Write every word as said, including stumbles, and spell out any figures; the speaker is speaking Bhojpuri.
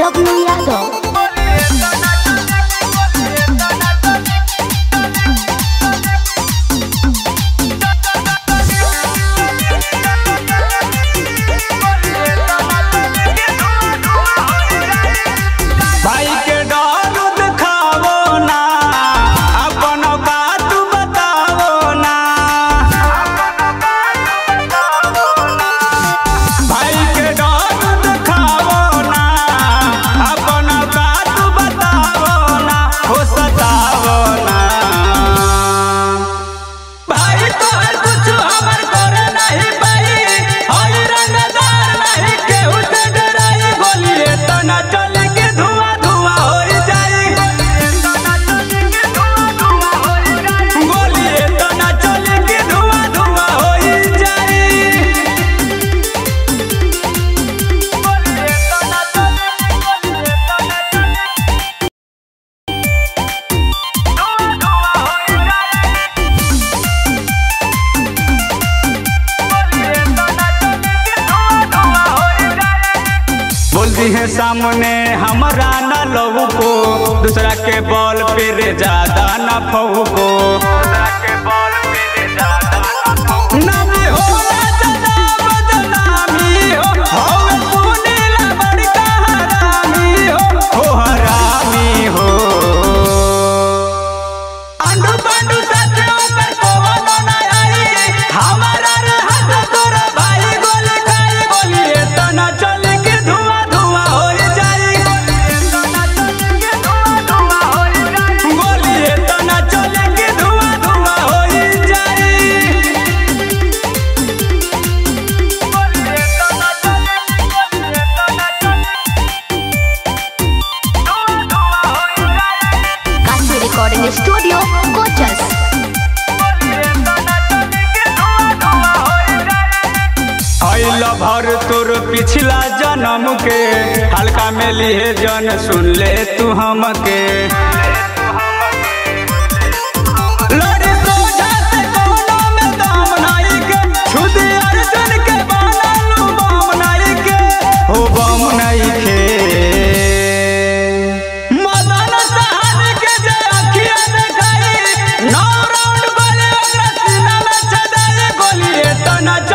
डब्लू यादव। है सामने हमारा न लहू को, दूसरा के बॉल पे रे ज्यादा न फहू को। नामी हो ज्यादा बदनामी हो, होवे सुनीला बड़का हरामी हो, हो हरामी हो। अंडू पंडू सचो पर कोनो न आई, हमारा रे हाथ तोरा भाई गोली खाई गोली तना चल के धुआं स्टूडियो कोचस। आइल भर तोर पिछला जन्म के, हल्का में लिए जन सुन ले तू हमके। लड़ी सोझा से कोनो में दाम नाई के, छुदी अर्जुन के बनालू बम नाई के, हो बम नाई के। मदन सहानी के जे अखिया देखाई, नौ राउंड गोली ओकरा सीना में चढ़ाई गोली तना